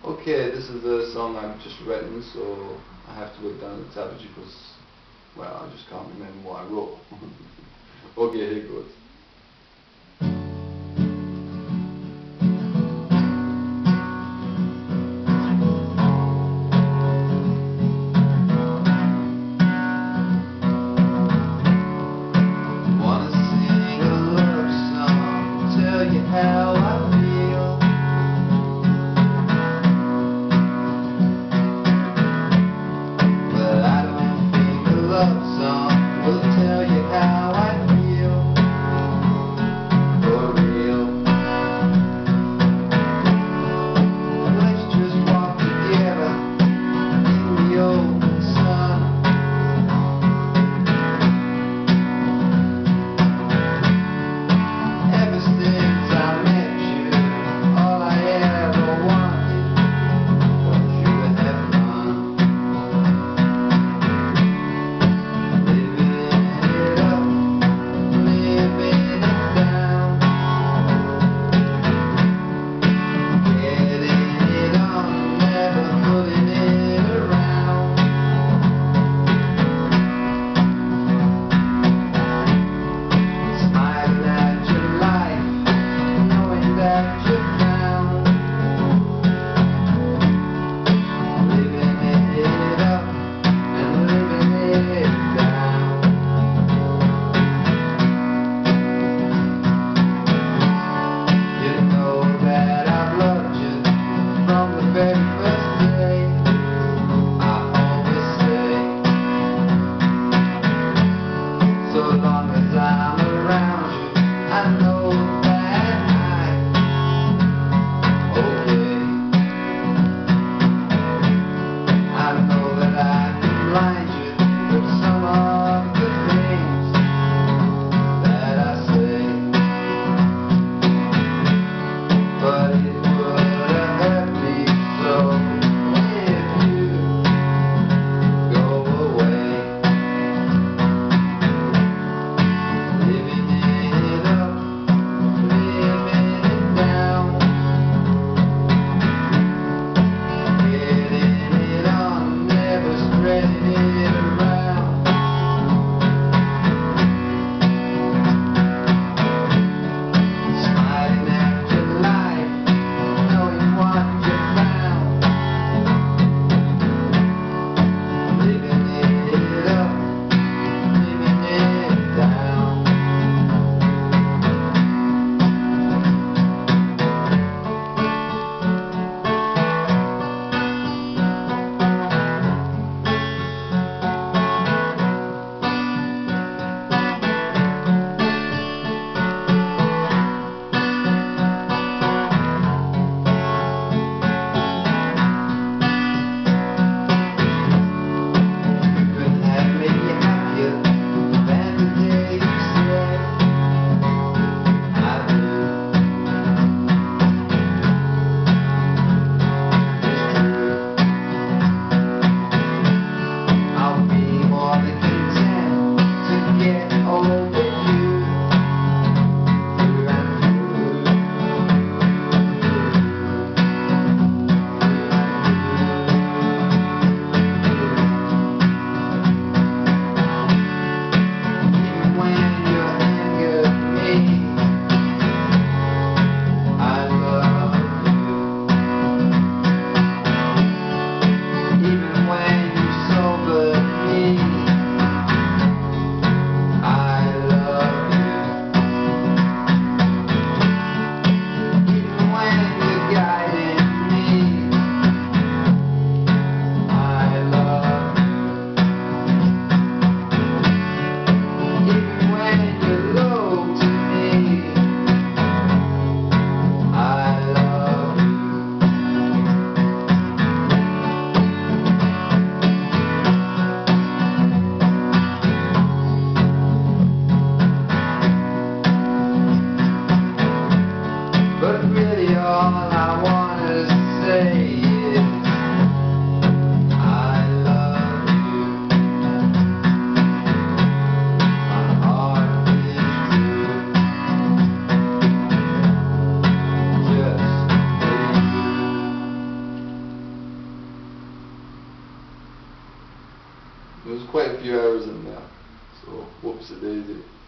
Okay, this is the song I've just written, so I have to look down the tablature because, well, I just can't remember what I wrote. Okay, here it goes. Wanna sing a love song, tell you how I feel. But I don't think a love song will tell you how I feel. There was quite a few hours in there, so whoops a daisy.